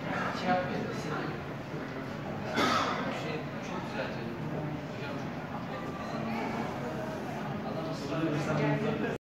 Şey yapmayalım. Şey, çok güzel canım. Hocam çok. Adam ısrar